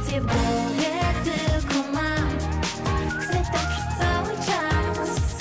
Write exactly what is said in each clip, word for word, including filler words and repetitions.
emocje w głowie tylko mam. Chcę tak przez cały czas.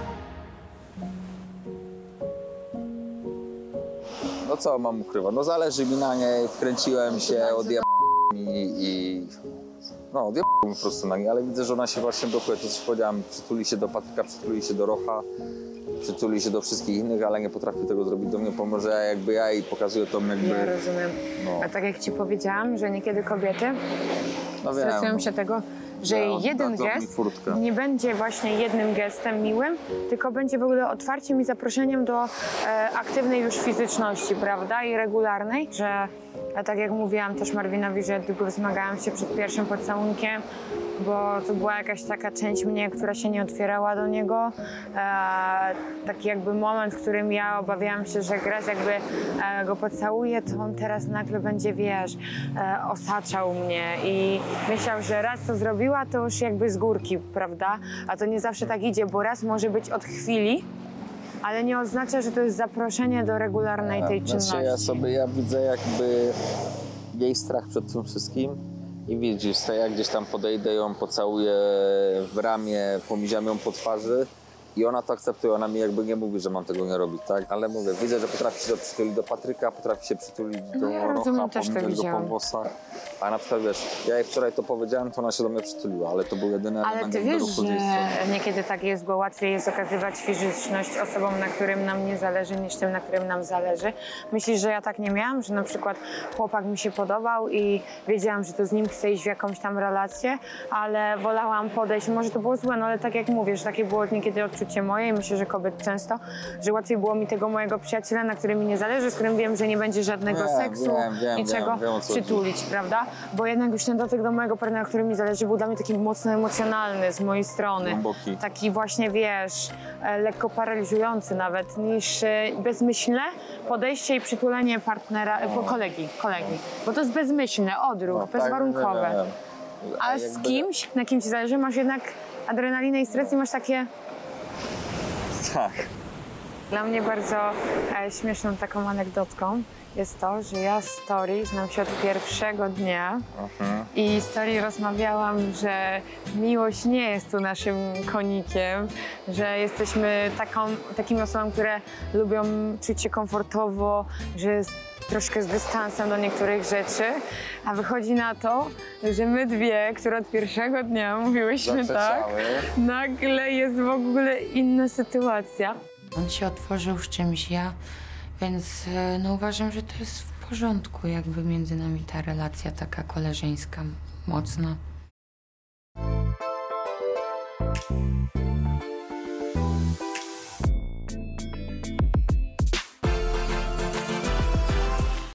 No co mam ukrywać? No zależy mi na niej, wkręciłem się, odjebałem i, i... No odjebałem po prostu na niej, ale widzę, że ona się właśnie blokuje. To coś powiedziałem, przytuli się do Patryka, przytuli się do Rocha, przytuli się do wszystkich innych, ale nie potrafi tego zrobić do mnie, pomimo że jakby ja jej pokazuję to jakby... Ja rozumiem. No. A tak jak ci powiedziałam, że niekiedy kobiety No wiem, stresują no. się tego, że Ja jeden oddadzą mi gest furtkę. nie będzie właśnie jednym gestem miłym, tylko będzie w ogóle otwarciem i zaproszeniem do e, aktywnej już fizyczności, prawda? I regularnej, że a tak jak mówiłam też Marvinowi, że długo wzmagałam się przed pierwszym pocałunkiem, bo to była jakaś taka część mnie, która się nie otwierała do niego. E, taki jakby moment, w którym ja obawiałam się, że raz jakby e, go pocałuję, to on teraz nagle będzie, wiesz, e, osaczał mnie i myślał, że raz to zrobiła, to już jakby z górki, prawda? A to nie zawsze tak idzie, bo raz może być od chwili, ale nie oznacza, że to jest zaproszenie do regularnej tej czynności. Znaczy ja sobie, ja widzę jakby jej strach przed tym wszystkim i widzisz, to ja gdzieś tam podejdę, ją pocałuję w ramię, pomiziam ją po twarzy i ona to akceptuje, ona mi jakby nie mówi, że mam tego nie robić, tak? Ale mówię, widzę, że potrafi się przytulić do Patryka, potrafi się przytulić do No ja Rocha, rozumiem, też to pomiziać go po widziałam. włosach. A na przykład wiesz, ja jej wczoraj to powiedziałem, to ona się do mnie przytuliła, ale to był jedyny Ale element ty jakby wiesz, ruchu z jej strony. że niekiedy tak jest, bo łatwiej jest okazywać fizyczność osobom, na którym nam nie zależy, niż tym, na którym nam zależy. Myślisz, że ja tak nie miałam, że na przykład chłopak mi się podobał i wiedziałam, że to z nim chcę iść w jakąś tam relację, ale wolałam podejść, może to było złe, no ale tak jak mówisz, takie było niekiedy odczucie moje i myślę, że kobiet często, że łatwiej było mi tego mojego przyjaciela, na którym mi nie zależy, z którym wiem, że nie będzie żadnego Wiem, seksu, wiem, wiem, niczego wiem, wiem, o co chodzi. przytulić, prawda? Bo jednak już ten dotyk do mojego partnera, który mi zależy, był dla mnie taki mocno emocjonalny z mojej strony. Głęboki. Taki właśnie, wiesz, e, lekko paraliżujący nawet, niż e, bezmyślne podejście i przytulenie partnera, e, po kolegi, kolegi. Bo to jest bezmyślne, odruch, No, tak, bezwarunkowe. wiem, wiem. A z jakby- kimś, na kim ci zależy, masz jednak adrenalinę i stres i masz takie... Tak. Dla mnie bardzo e, śmieszną taką anegdotką jest to, że ja z Tori znam się od pierwszego dnia Mhm. i z Tori rozmawiałam, że miłość nie jest tu naszym konikiem, że jesteśmy taką, takimi osobami, które lubią czuć się komfortowo, że jest troszkę z dystansem do niektórych rzeczy, a wychodzi na to, że my dwie, które od pierwszego dnia mówiłyśmy tak, Zaprzeczały. nagle jest w ogóle inna sytuacja. On się otworzył z czymś ja, więc e, no uważam, że to jest w porządku jakby między nami ta relacja taka koleżeńska, mocna.